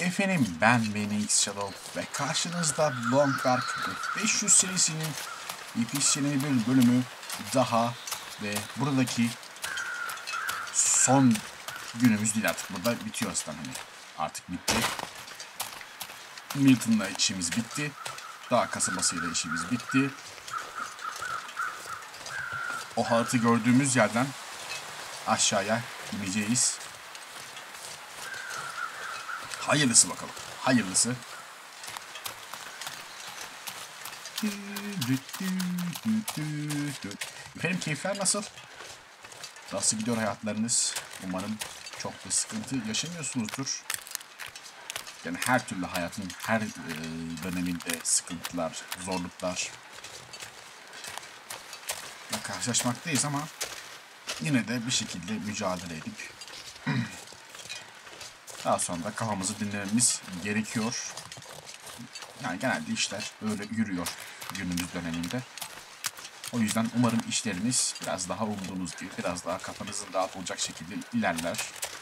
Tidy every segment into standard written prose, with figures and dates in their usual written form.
Efendim ben Manix Shadow ve karşınızda Longdark 500 serisinin yepyeni bir bölümü daha ve buradaki son günümüz değil, artık burada bitiyor aslında, hani artık bitti. Milton'la işimiz bitti. Dağ kasabasıyla işimiz bitti. O halatı gördüğümüz yerden aşağıya ineceğiz. Hayırlısı bakalım. Hayırlısı. Efendim keyifler nasıl? Nasıl gidiyor hayatlarınız? Umarım çok da sıkıntı yaşamıyorsunuzdur. Yani her türlü hayatın her döneminde sıkıntılar, zorluklar karşılaşmaktayız ama yine de bir şekilde mücadele edip daha sonra da kafamızı dinlememiz gerekiyor. Yani genelde işler öyle yürüyor günümüz döneminde. O yüzden umarım işleriniz biraz daha umduğunuz gibi, biraz daha kafanızın rahat olacak şekilde ilerler.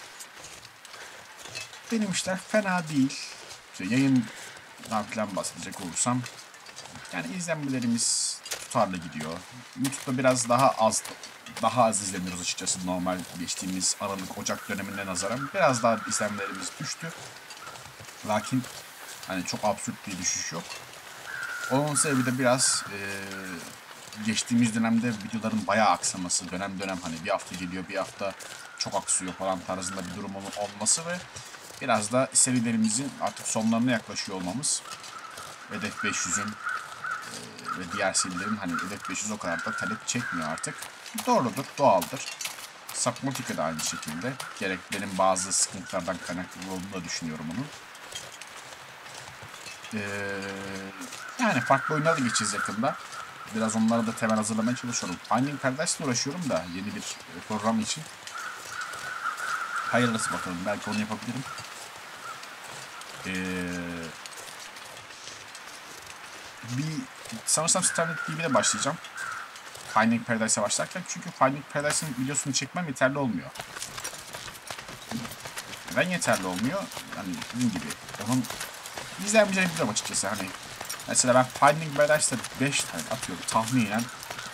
Benim işler fena değil. İşte yayından falan bahsedecek olursam, yani izlenmelerimiz tutarlı gidiyor. YouTube'da biraz daha az izleniyoruz açıkçası, normal geçtiğimiz Aralık-Ocak dönemine nazaran. Biraz daha izlenmelerimiz düştü. Lakin hani çok absürt bir düşüş yok. Onun sebebi de biraz geçtiğimiz dönemde videoların bayağı aksaması, dönem dönem hani bir hafta geliyor, bir hafta çok aksıyor falan tarzında bir durum olması ve biraz da serilerimizin artık sonlarına yaklaşıyor olmamız. Hedef 500'ün ve diğer serilerin hani Hedef 500 o kadar da talep çekmiyor artık. Doğrudur, doğaldır. Subnautica da aynı şekilde. Gerek benim bazı sıkıntılardan kaynaklı olduğunu da düşünüyorum onun. Yani farklı oyunlara da geçeceğiz yakında. Biraz onlara da temel hazırlamaya çalışıyorum. Finding Paradise'la uğraşıyorum da yeni bir program için. Hayırlısı bakalım. Belki onu yapabilirim. Sanırsam Starnet TV'de başlayacağım. Finding Paradise'a başlarken. Çünkü Finding Paradise'ın videosunu çekmem yeterli olmuyor. Neden yeterli olmuyor? Yani dediğim gibi onun izlenmeyeceğini biliyorum açıkçası. Hani mesela ben Finding Paradise'da 5 tane atıyorum tahminen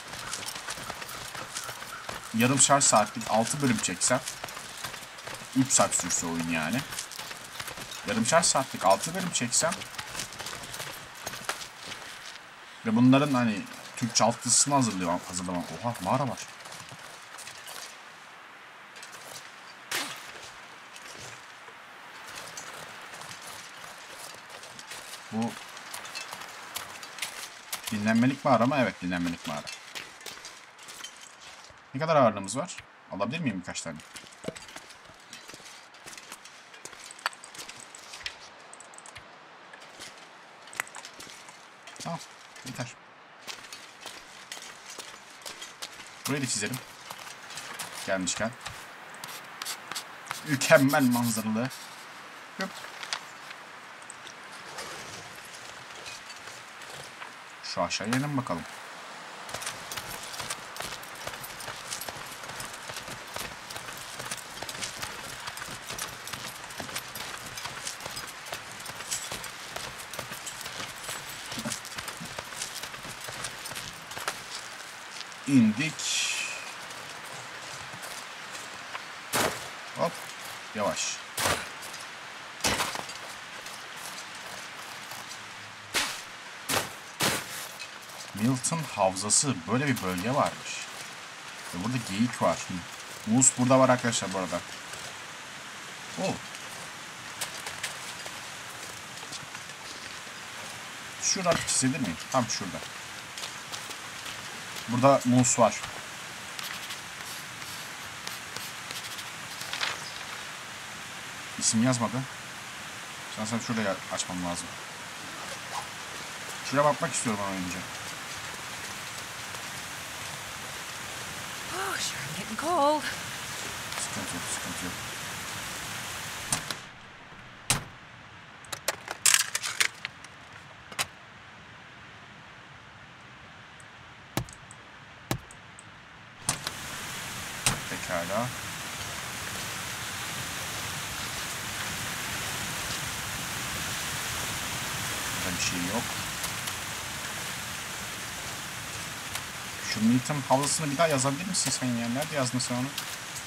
yarımşar saatlik 6 bölüm çeksem, 3 saat sürse oyun yani. Yarımşar saatlik 6 bölüm çeksem ve bunların hani Türkçe altyazısını hazırlamam. Oha, mağara var. Bu dinlenmelik mağara mı? Evet, dinlenmelik mağara. Ne kadar ağırlığımız var? Alabilir miyim birkaç tane? Tamam, yeter. Burayı da çizelim. Gelmişken. Mükemmel manzaralı. Hop. Şu aşağıya inelim bakalım. İndik. Hop. Yavaş. Milton Havzası. Böyle bir bölge varmış. Ve burada geyik var. Mus burada var arkadaşlar bu arada. Oh. Şurada çizilir mi? Tam şurada. Burada mus var. İsim yazmadı. Sen şuraya açmam lazım. Şuraya bakmak istiyorum ama önce. Oh, sure, I'm getting cold. Sıkıntı yok, sıkıntı yok. Pekala. Burada bir şey yok. Şu Milton havlasını bir daha yazabilir misin sen ya? Nerede yazdın sen onu?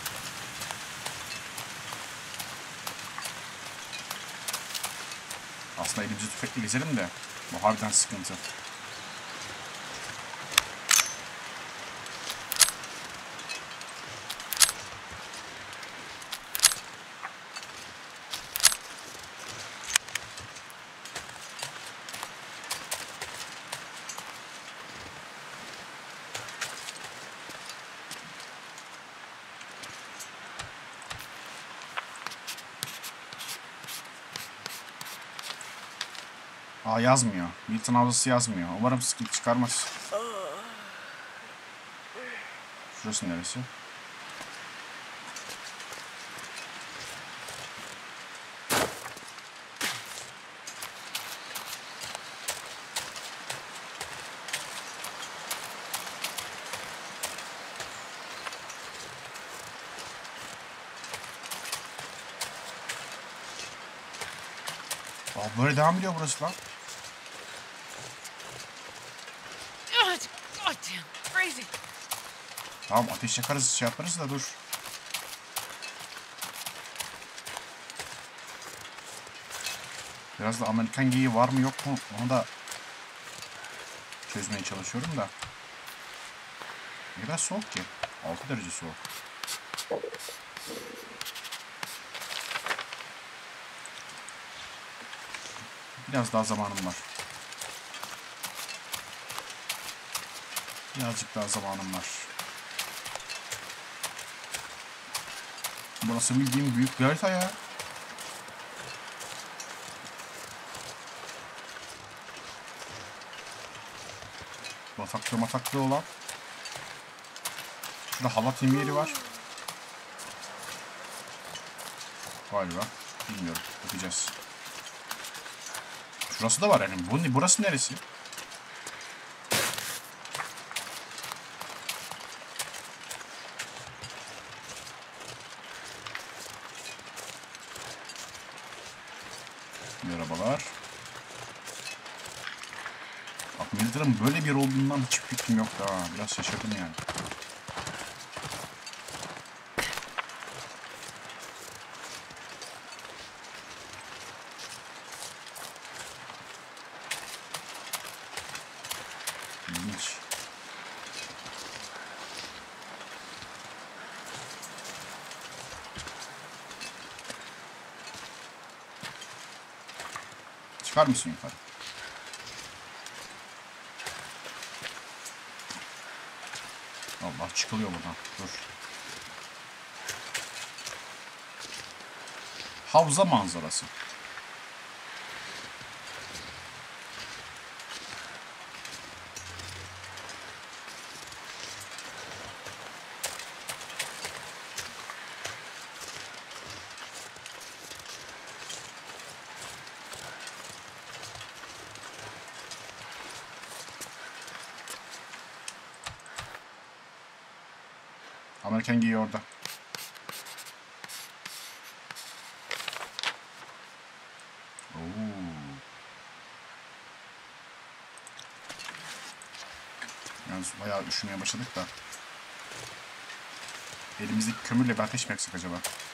Aslında elimizi tüfekle gezelim de bu harbiden sıkıntı. Aa, yazmıyor. Milton havzası yazmıyor. Umarım sıkıntı çıkarmaz. Şurası neresi? Aa, böyle devam ediyor burası lan. Tamam, ateş yakarız, şey yaparız da dur. Biraz da Amerikan geyiği var mı yok mu onu da çözmeye çalışıyorum da. Ne kadar soğuk ki? 6 derece soğuk. Biraz daha zamanım var. Birazcık daha zamanım var. Burası bildiğim büyük bir harita ya. Bataklı olan. Şurada halat yemi yeri var. Galiba. Bilmiyorum. Bakacağız. Şurası da var yani. Burası neresi? Merhabalar. Bak, Militer'ın böyle bir yer olduğundan hiç fikrim yoktu ha. Biraz şaşırdım yani. İlginç. Çıkar mısın yukarı? Allah, çıkılıyor buradan. Dur. Havza manzarası. Amerikan geyiği orada. Oo. Yalnız bayağı üşümeye başladık da. Elimizdeki kömürle bir ateş mi yaksak acaba?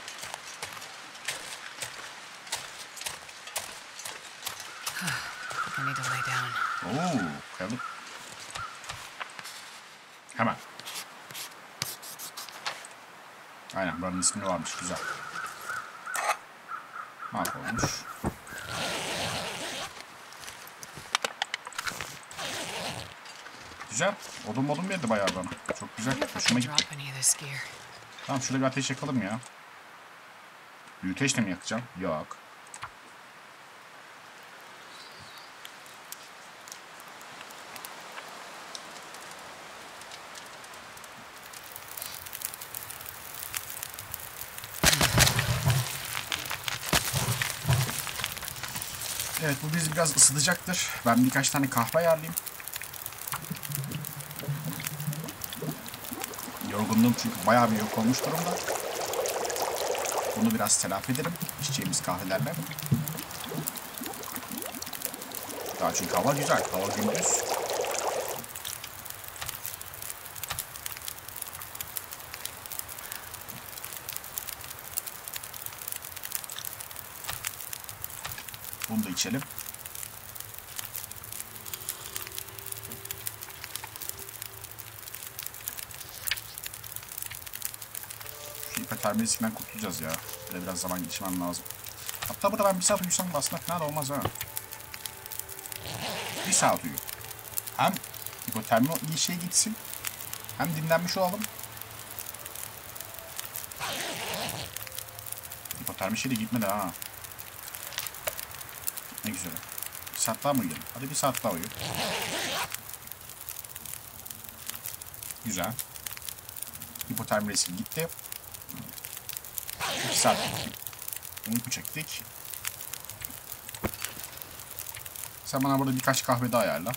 Oo, kayalık. Hemen. Aynen, buranın ismini varmış, güzel. Mahvolmuş. Güzel. Odun verdi bayağı bana. Çok güzel. Hoşuma gitti. Tamam, şurada bir ateş yakalım ya. Büyüteçle mi yakacağım? Yok. Evet, bu bizi biraz ısıtacaktır. Ben birkaç tane kahve ayarlayayım. Yorgunluğum çünkü bayağı bir yok olmuş durumda. Bunu biraz telafi ederim içeceğimiz kahvelerle. Daha çünkü hava güzel. Hava gündüz. Bunu da içelim. Şu hipotermisinden kurtulacağız ya. Böyle biraz zaman geçirmem lazım. Hatta burada ben bir saat uyusam aslında fena da olmaz ha. Bir saat uyu. Hem hipotermi iyi şey gitsin. Hem dinlenmiş olalım. Hipotermi şey de gitmedi ha. Ne güzel. Bir saat daha mı uyuyalım? Hadi bir saat daha uyu. Güzel. Hipotermi riski gitti. 2 saat uyku çektik. Sen bana burada birkaç kahve daha ayarla.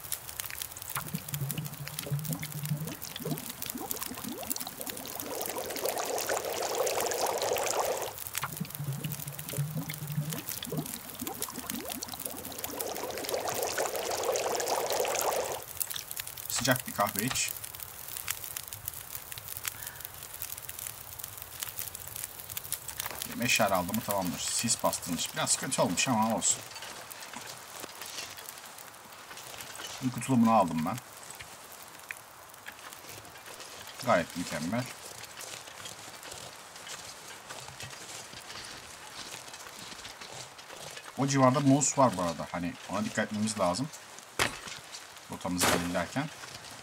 Sıcak bir kahve iç. Meşale aldı mı tamamdır. Sis bastırmış. Biraz kötü olmuş ama olsun. Uyku tulumunu aldım ben. Gayet mükemmel. O civarda mouse var bu arada. Hani ona dikkat etmemiz lazım. Rotamızı belirlerken.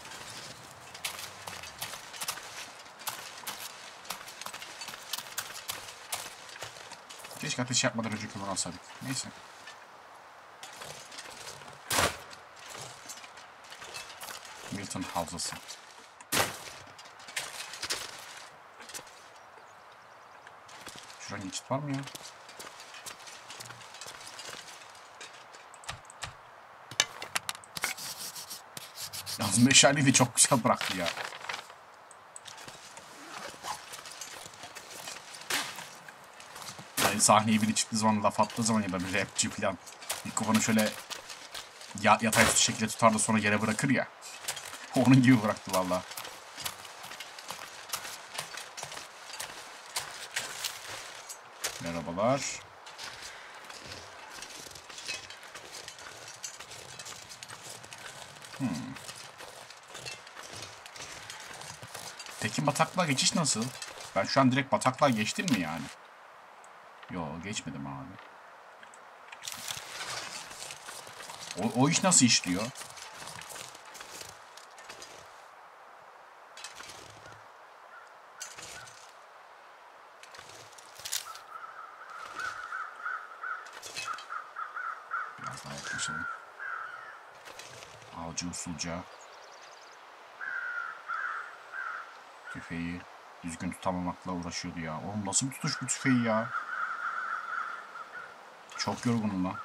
Keşke ateş yapmadan önce kömür alsaydık. Neyse. Milton havzası. Şuradan geçit var mı ya? Yalnız meşaleyi de çok güzel bıraktı ya. Yani sahneye biri çıktığı zaman, laf attığı zaman ya da bir rapçi falan mikrofonu şöyle yatay şekilde tutar da sonra yere bırakır ya. Onun gibi bıraktı valla. Merhabalar. Tekin bataklığa geçiş nasıl? Ben şu an direkt bataklığa geçtim mi yani? Yo, geçmedim abi. O iş nasıl işliyor? Biraz daha yaklaşalım. Avcı usulca. Tüfeği düzgün tutamamakla uğraşıyordu ya. Oğlum nasıl bir tutuş bu tüfeği ya? Çok yorgunum lan.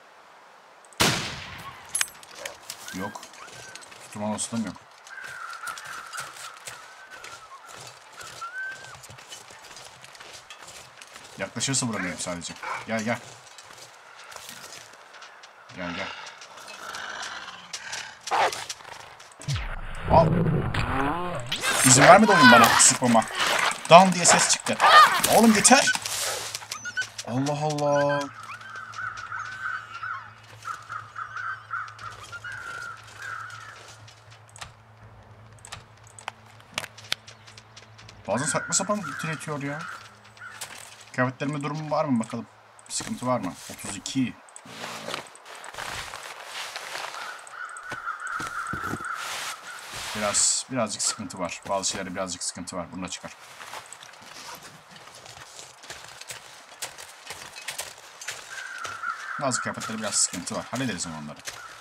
Yok. Tutma olasılığım yok. Yaklaşırsa vuramıyorum sadece. Gel gel. Gel gel. Al. İzin vermedi oyun bana sıkmama. Down diye ses çıktı. Oğlum yeter. Allah Allah. Bazen saçma sapan üretiyor ya. Kıyafetlerime durumu var mı bakalım. Bir sıkıntı var mı? 32. Birazcık sıkıntı var. Bazı şeylerde birazcık sıkıntı var. Bunu da çıkar. Bazı kıyafetlerde biraz sıkıntı var. Hallederiz onları.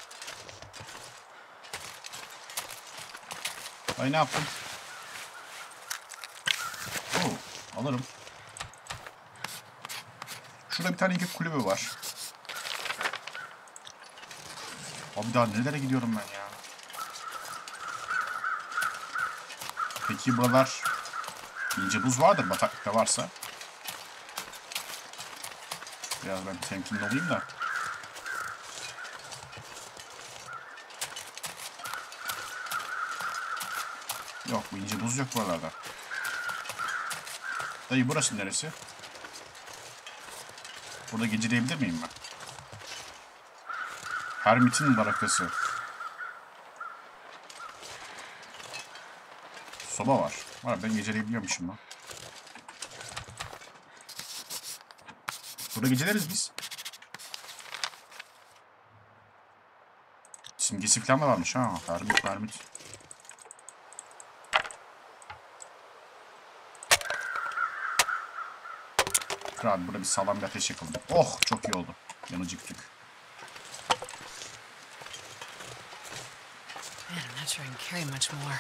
Ay ne yaptın? Oo, alırım. Şurada bir tane iki kulübü var. Abi daha nerelere gidiyorum ben ya? Peki buralar ince buz vardır bataklıkta varsa. Biraz ben temkinli olayım da. Yok, bu ince buz yok buralarda. Dayı burası neresi? Burada geceleyebilir miyim ben? Hermit'in barakası. Soba var. Var, ben geceleyebiliyormuşum lan. Burada geceleriz biz. Simgesi falan da varmış ha. Hermit. Abi burada bir sağlam bir ateş yakalım. Oh, çok iyi oldu. Yanıcıktık. Man, I'm not sure I can carry much more.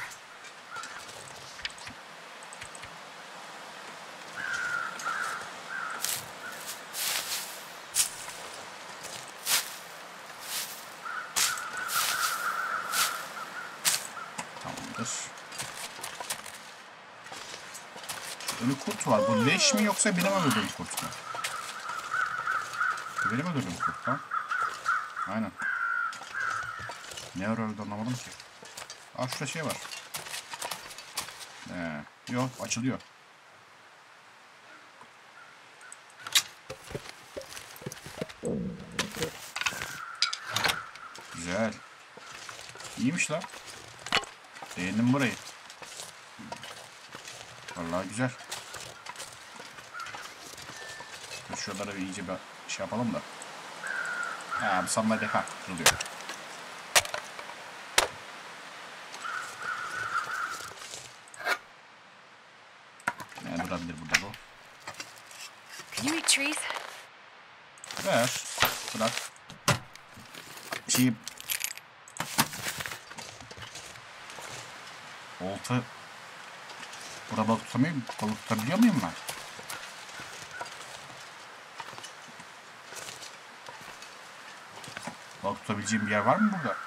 Tamamdır. Ölü kurt var. Bu leş mi yoksa benim öldürdüğüm kurt mu? Bu benim öldürdüğüm kurt lan. Aynen. Ne ara öldü anlamadım ki. Aa, şurada şey var. Yok, açılıyor. Güzel. İyiymiş lan. Beğendim burayı. Vallahi güzel. Şuralara bir iyice bir şey yapalım da. Ha, bu sandalye kırılıyor. Ne durabilir burada bu? Can you eat trees? Ver. Bırak. Şey... Olta... Burada balık tutamıyor muyum? Balık tutabiliyor muyum ben? Balık tutabileceğim bir yer var mı burada?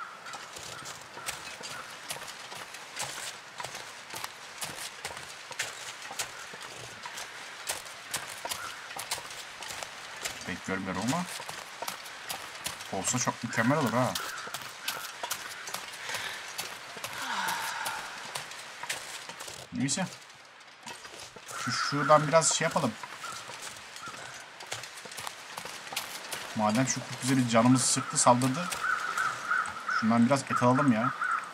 Pek görmüyorum ama olsa çok mükemmel olur ha. Neyse. Şuradan biraz şey yapalım. Madem şu kurt bize bir canımızı sıktı, saldırdı. Şundan biraz et alalım ya.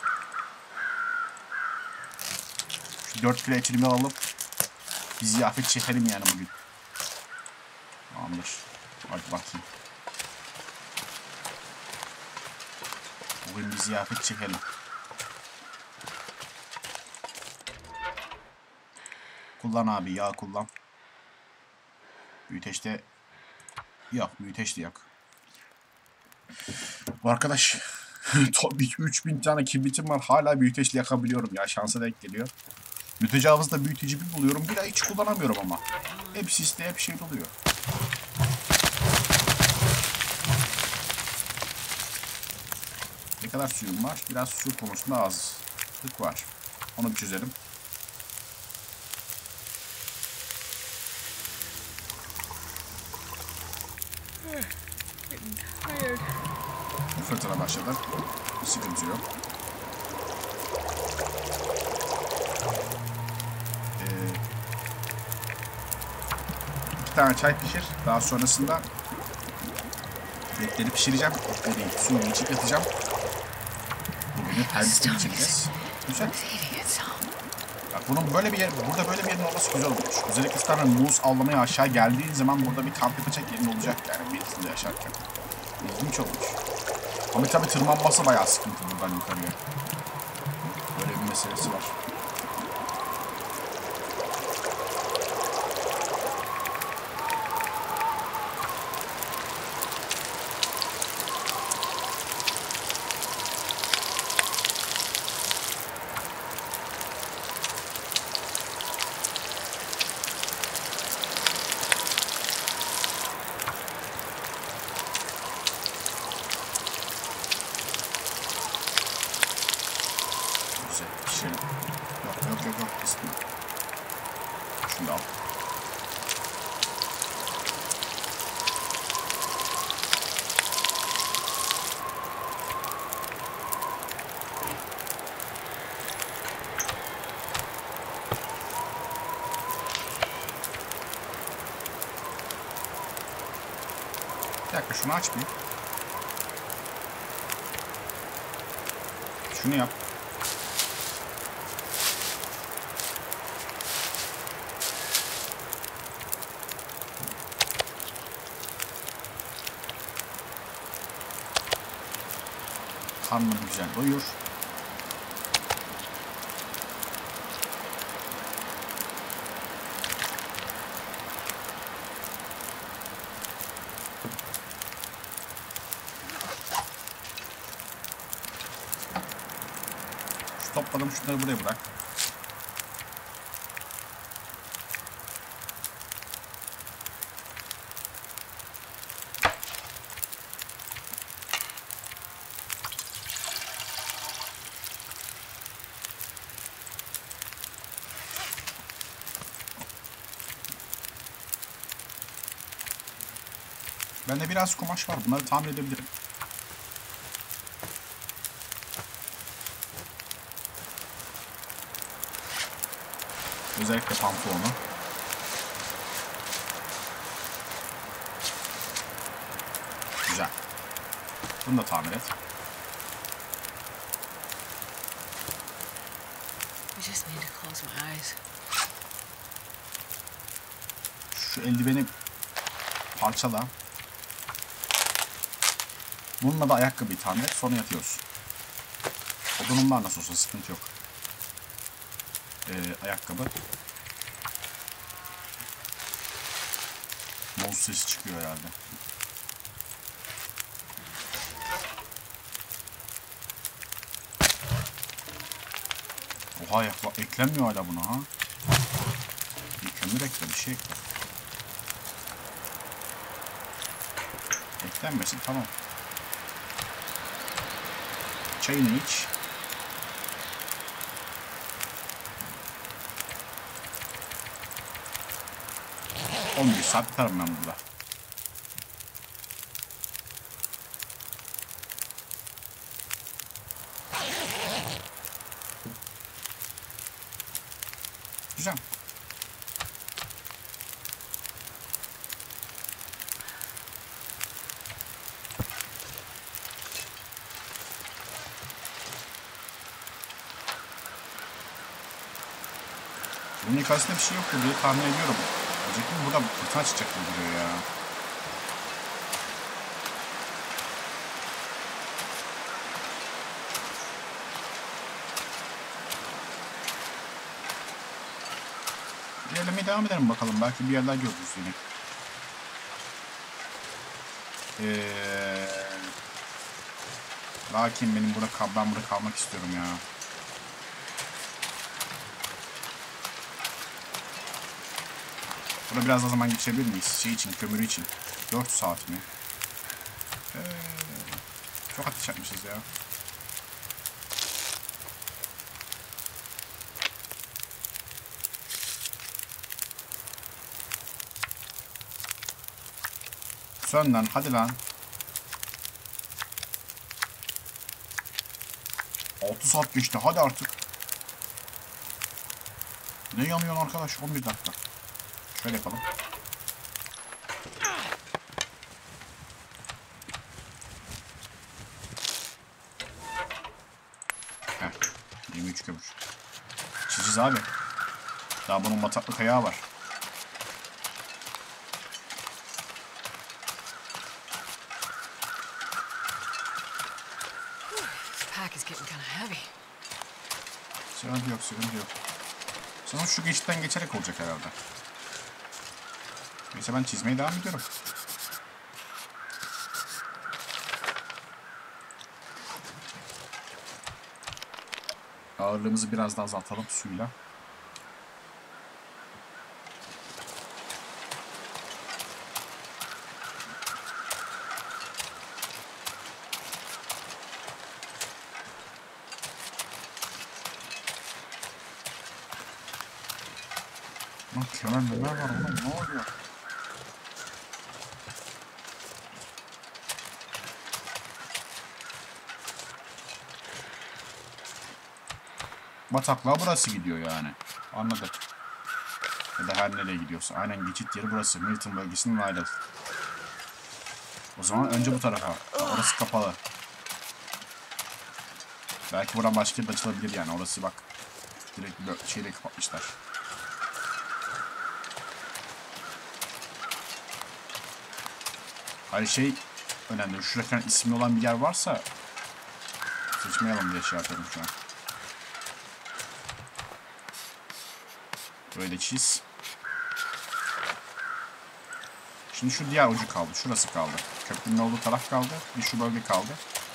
Şu 4 kilo etini alalım. Bir ziyafet çekelim yani bugün. Tamamdır. Hadi bakayım. Bugün bir ziyafet çekelim. Kullan abi, yağ kullan. Büyüteçte yok, büyüteç de yok. Bu arkadaş tabii ki 3000 tane kibritim var, hala büyüteçle yakabiliyorum ya, şansa denk geliyor. Mütecavızda büyüteci bir buluyorum, bir ay hiç kullanamıyorum ama. Hep siste, hep şey oluyor. Ne kadar suyum var? Biraz su konusunda azlık var. Onu bir çözelim. Fırtına başladı. Sıkıntı yok. İki tane çay pişir. Daha sonrasında etleri pişireceğim. Etleri suyunu içip yatacağım. Bugünü terbiye çekeceğiz. Güzel. Bak bunun böyle bir yer, burada böyle bir yerin olması güzel olmuş. Özellikle sana muz avlamaya aşağı geldiğin zaman burada bir kamp yapacak yerin olacak yani birisinde yaşarken. İlginç olmuş. Ama tabii tırmanması bayağı sıkıntı buradan yukarıya. Böyle bir meselesi var. Güzel, pişirelim. Bir dakika şunu aç bir. Şunu yap. Karnını güzel doyur. Şu topladım, şunları buraya bırak. Bende biraz kumaş var. Bunları tamir edebilirim. Özellikle pantolonu. Güzel. Bunu da tamir et. I just need to close my eyes. Şu eldiveni parçala. Bununla da ayakkabıyı tamir et. Sonra yatıyoruz. Odunum var nasıl olsa, sıkıntı yok. Ayakkabı. Mouse sesi çıkıyor herhalde. Oha ya, eklenmiyor hala buna ha. Bir kömür ekle, bir şey ekle. Eklenmesin, tamam. Çayını iç. Bir saat tutarım ben burada. Güzel. Bunun yukarısında bir şey yoktur diye tahmin ediyorum. Diyecektim, burada fırtına çıkacak gibi duruyor ya. İlerlemeye devam edelim bakalım. Belki bir yerler görürüz yine. Lakin benim ben burada kalmak istiyorum ya. Burada biraz daha zaman geçebilir miyiz? Şey için, kömürü için. 4 saat mi? Çok ateş yapmışız ya. Sön lan, hadi lan. 6 saat geçti, hadi artık. Ne yanıyorsun arkadaş? 11 dakika. Şöyle yapalım. Heh, 23 kömür. Çiziz abi. Daha bunun bataklık ayağı var. Pack is getting kind of heavy. Sıkıntı yok, sıkıntı yok. Sanırım şu geçitten geçerek olacak herhalde. Neyse ben çizmeye devam ediyorum. Ağırlığımızı biraz daha azaltalım suyla. Lan kemer var oğlum, ne oluyor? Bataklığa burası gidiyor yani. Anladım. Ya da her nereye gidiyorsa. Aynen geçit yeri burası. Milton bölgesinin ayrı. O zaman önce bu tarafa. Orası kapalı. Belki buradan başka bir açılabilir yani. Orası bak. Direkt bir şeyle kapatmışlar. Her şey önemli. Şurada ismi olan bir yer varsa seçmeyelim diye şey yapıyorum şu an. Böyle çiz. Şimdi şu diğer ucu kaldı. Şurası kaldı. Köprünün olduğu taraf kaldı. Bir şu bölge kaldı.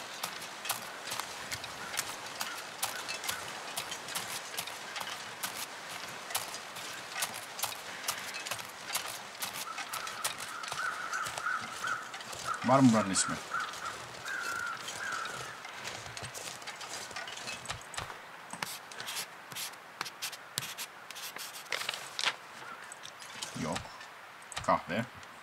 Var mı buranın ismi? Yok. Kahve.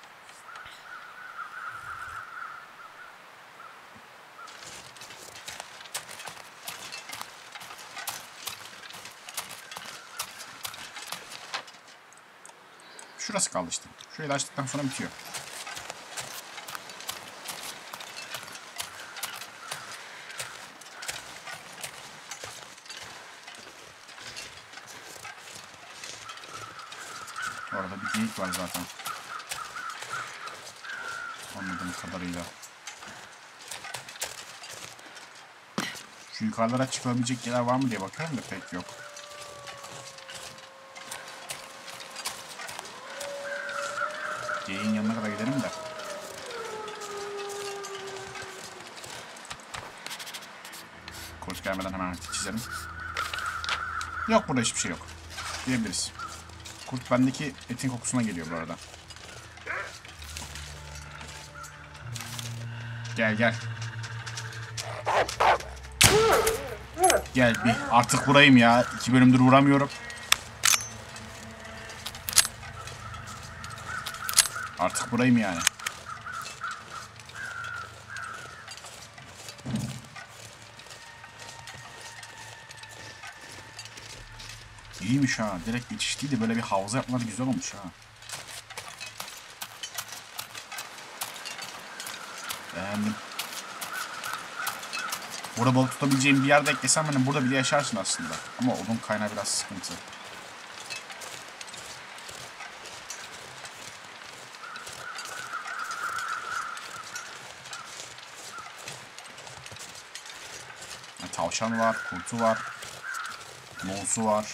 Şurası kaldı işte. Şurayı da açtıktan sonra bitiyor. Orada bir geyik var zaten. Anladığım kadarıyla. Şu yukarılara çıkabilecek yerler var mı diye bakarım da pek yok. Geyiğin yanına kadar gidelim de. Kurt gelmeden hemen harita çizelim. Yok, burada hiçbir şey yok diyebiliriz. Kurt bendeki etin kokusuna geliyor bu arada. Gel gel. Gel bir artık vurayım ya. 2 bölümdür vuramıyorum. Artık vurayım yani. İyiymiş ha. Direkt geçiş değil de böyle bir havza yapmaları güzel olmuş ha. Beğendim. Burada balık tutabileceğim bir yerde eklesem hani burada bile yaşarsın aslında. Ama odun kaynağı biraz sıkıntı. Yani tavşan var, kurtu var, moğusu var.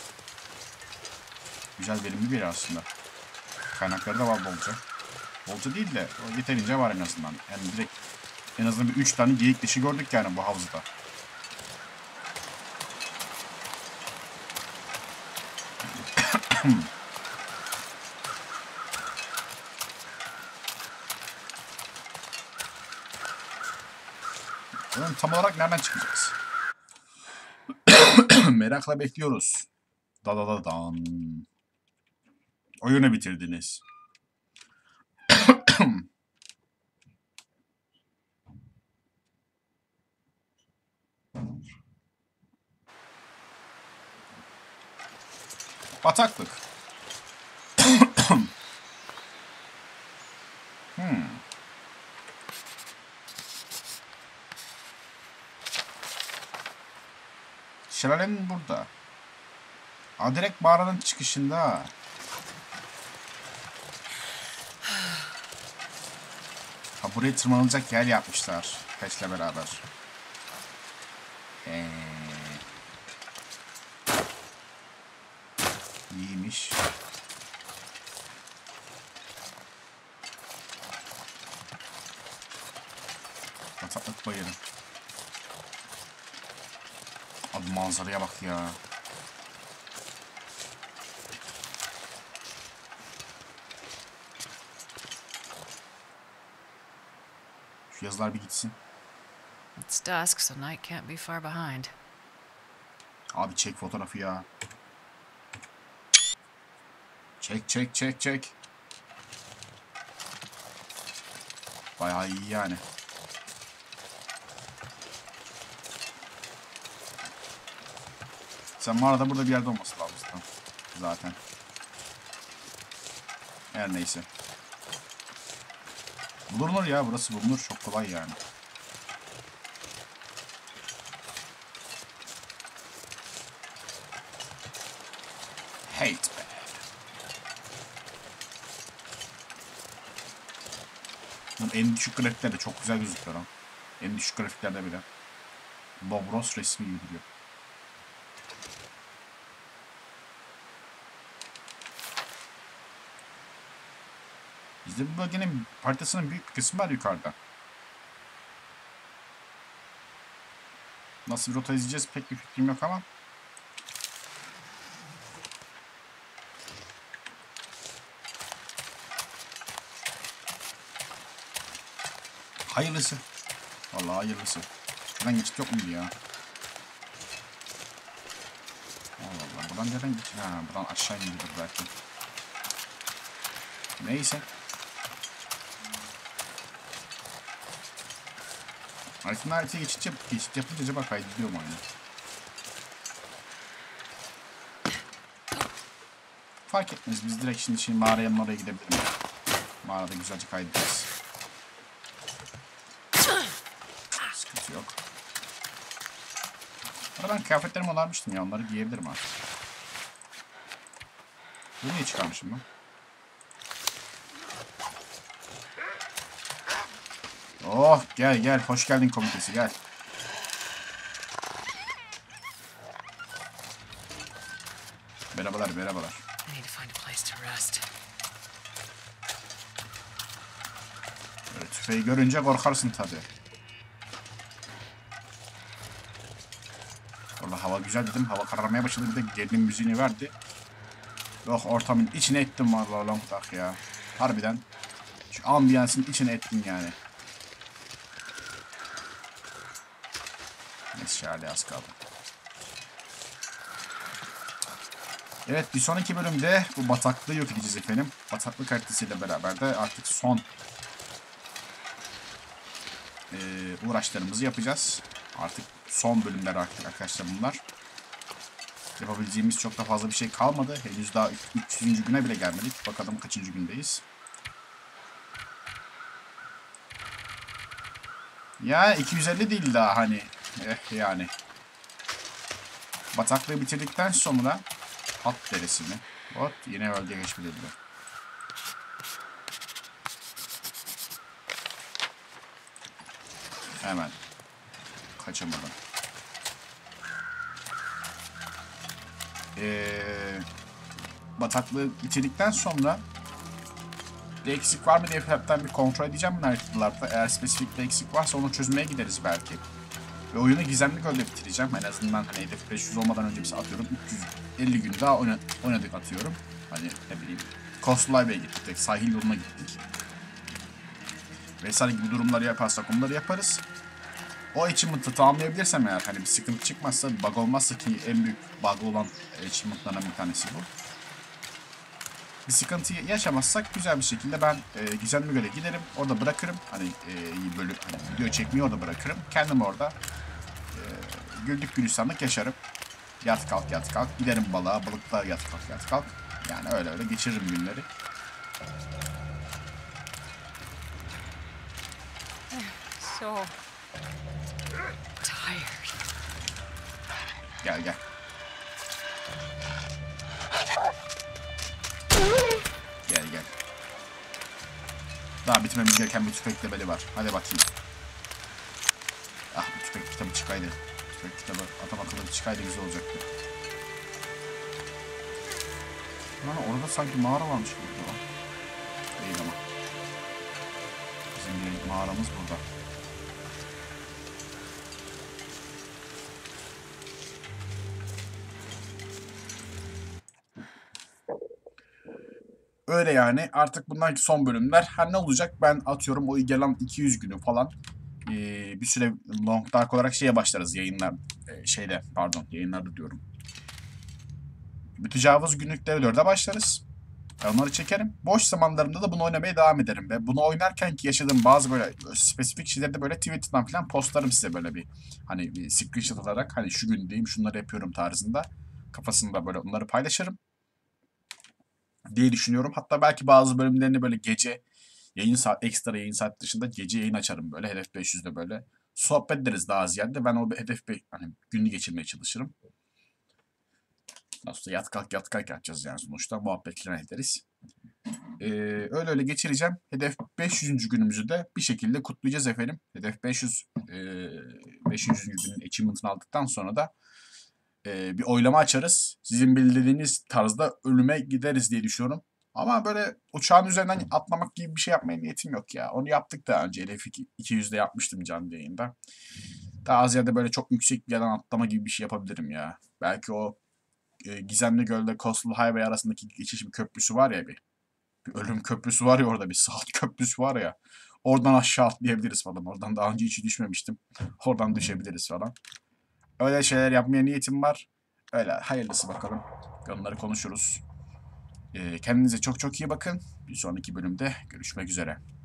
Güzel, verimli bir yer aslında. Kaynakları da var bolca. Bolca değil de yeterince var en azından. Yani direkt en azından bir 3 tane geyik dişi gördük yani bu havuzda. Tam olarak nereden çıkacağız? Merakla bekliyoruz. Da da da dan. Oyunu bitirdiniz. Bataklık. Şelalenin burada. Aa, direkt mağaranın çıkışında. Ha, buraya tırmanılacak yer yapmışlar. Peşle beraber. İyiymiş. Bataklık bayırı. Abi manzaraya bak ya. Şu yazılar bir gitsin. It's dusk, so night can't be far behind. Abi çek fotoğrafı ya. Çek çek çek çek. Bayağı iyi yani. Sen mağarada burada bir yerde olması lazım zaten. Her neyse. Bulunur ya, burası bulunur. Çok kolay yani. Hate be. Bunun en düşük grafiklerde çok güzel gözüküyor lan. En düşük grafiklerde bile. Bob Ross resmi gibi duruyor. Bizde bu bölgenin haritasının büyük bir kısmı var yukarıda. Nasıl bir rota izleyeceğiz pek bir fikrim yok ama. Hayırlısı. Vallahi hayırlısı. Buradan geçit yok muydu ya? Allah Allah. Buradan nereden geçit? Ha, buradan aşağı iniyordur belki. Neyse. Haritaya geçit yapınca acaba kaydediyor mu aynı? Fark etmez. Biz direkt şimdi mağaraya gidebiliriz. Mağarada güzelce kaydedeceğiz. Sıkıntı yok. Ben kıyafetlerimi onarmıştım ya. Onları giyebilirim artık. Bunu niye çıkarmışım ben? Oh gel gel. Hoş geldin komitesi gel. Merhabalar merhabalar. I need to find a place to rest. Böyle tüfeği görünce korkarsın tabii. Valla hava güzel dedim. Hava kararmaya başladı. Bir de gerilim müziğini verdi. Yok ortamın içine ettim vallahi lan tak ya. Harbiden. Şu ambiyansın içine ettim yani. Neyse şöyle az kaldı. Evet bir sonraki bölümde bu bataklığı yok edeceğiz efendim. Bataklık haritasıyla beraber de artık son uğraşlarımızı yapacağız. Artık son bölümler artık arkadaşlar bunlar. Yapabileceğimiz çok da fazla bir şey kalmadı. Henüz daha 300. güne bile gelmedik. Bakalım kaçıncı gündeyiz. Ya 250 değil daha hani. Yani. Bataklığı bitirdikten sonra Hat deresini. Hop yine bölge geçmedi. Hemen. Kaçamadım. Bataklığı bitirdikten sonra bir eksik var mı diye hepten bir kontrol edeceğim ben haritalarda. Eğer spesifik bir eksik varsa onu çözmeye gideriz belki. Ve oyunu gizemli gölde bitireceğim. En azından hani hedef 500 olmadan önce bir atıyorum 350 gün daha oynadık atıyorum. Hani ne bileyim Coastline Bay'e gittik, sahil yoluna gittik. Vesaire gibi durumları yaparsak onları yaparız. O achievement'ı tamamlayabilirsem eğer hani bir sıkıntı çıkmazsa, bir bug olmazsa ki en büyük bug olan achievement'lardan bir tanesi bu. Bir sıkıntı yaşamazsak güzel bir şekilde ben Gizemli Göl'e giderim. Orada bırakırım. Hani video çekmeyi orada bırakırım. Kendim orada güldük gülistanlık yaşarım. Yat kalk yat kalk. Giderim balığa. Balıkta yat kalk yat kalk. Yani öyle öyle geçiririm günleri. So tired. Gel gel. Gel gel. Daha bitmemiz gereken bir tüfek lebeli var. Hadi bakayım. Ah bu tüfek kitabı çıkaydı. Tüfek kitabı adam akıllı çıkaydı güzel olacaktı. Lan orada sanki mağara varmış burada. Değil ama. Bizim bir mağaramız burada. Öyle yani. Artık bundan son bölümler. Her ne olacak ben atıyorum o gelen 200 günü falan bir süre Long Dark olarak şeye başlarız yayınlar. Yayınlarda diyorum. Mütecavız günlükleri 4'e başlarız. Ben onları çekerim. Boş zamanlarımda da bunu oynamaya devam ederim. Ve bunu oynarken ki yaşadığım bazı böyle spesifik şeyleri de böyle Twitter'dan falan postlarım size böyle bir hani bir screenshot alarak hani şu gündeyim şunları yapıyorum tarzında kafasında böyle onları paylaşırım diye düşünüyorum. Hatta belki bazı bölümlerini böyle gece Yayın saat, ekstra yayın saat dışında gece yayın açarım böyle Hedef 500'de böyle. Sohbet ederiz daha ziyade. Ben o hani günü geçirmeye çalışırım. Nasıl yat kalk yat kalk yapacağız yani sonuçta. Muhabbet falan ederiz. Öyle öyle geçireceğim. Hedef 500. günümüzü de bir şekilde kutlayacağız efendim. Hedef 500 500. günün achievement'ını aldıktan sonra da bir oylama açarız. Sizin belirlediğiniz tarzda ölüme gideriz diye düşünüyorum. Ama böyle uçağın üzerinden atlamak gibi bir şey yapmaya niyetim yok ya. Onu yaptık daha önce. Hedef 200'de yapmıştım canlı yayında. Daha ziyade böyle çok yüksek bir yerden atlama gibi bir şey yapabilirim ya. Belki o Gizemli Göl'de Coastal Highway arasındaki geçiş bir köprüsü var ya bir. Bir ölüm köprüsü var ya orada bir saat köprüsü var ya. Oradan aşağı atlayabiliriz falan. Oradan daha önce hiç düşmemiştim. Oradan düşebiliriz falan. Öyle şeyler yapmaya niyetim var. Öyle hayırlısı bakalım. Onları konuşuruz. Kendinize çok çok iyi bakın. Bir sonraki bölümde görüşmek üzere.